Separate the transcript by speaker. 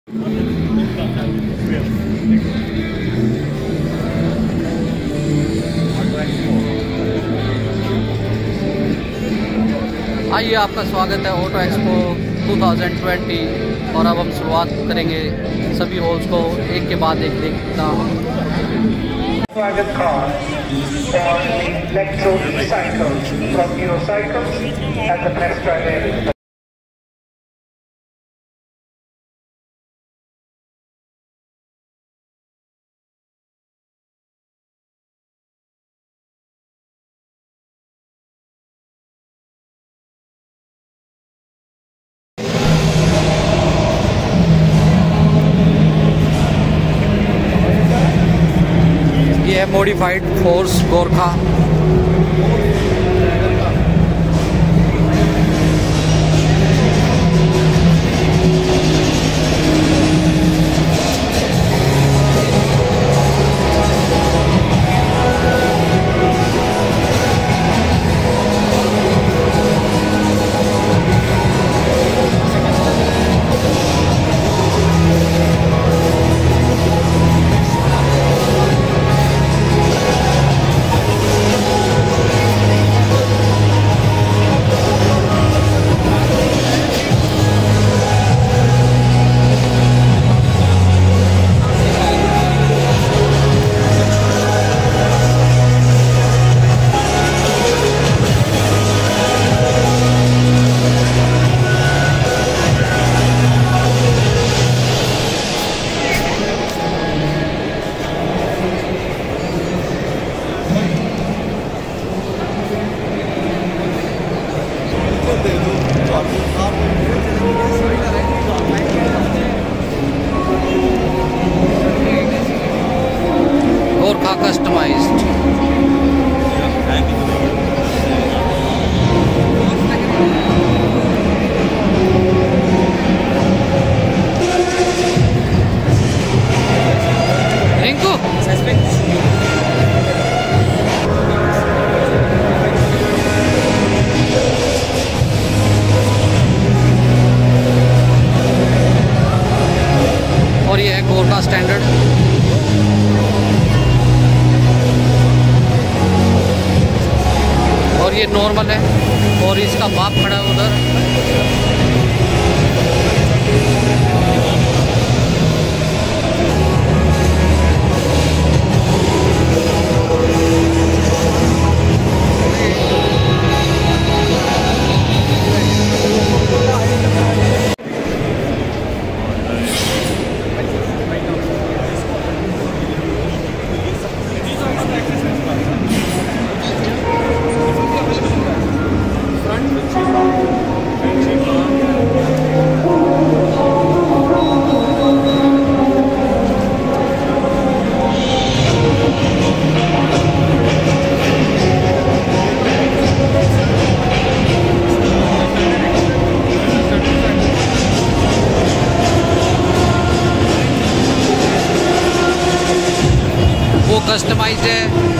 Speaker 1: आइए, आपका स्वागत है ऑटो एक्सपो 2020 और अब हम शुरुआत करेंगे सभी हॉल्स को एक के बाद एक देखना। ये है modified force Gurkha. Gurkha customized. Rinku और ये है गोरखा स्टैंडर्ड। और ये नॉर्मल है और इसका बाप खड़ा है उधर। वो कस्टमाइज्ड है।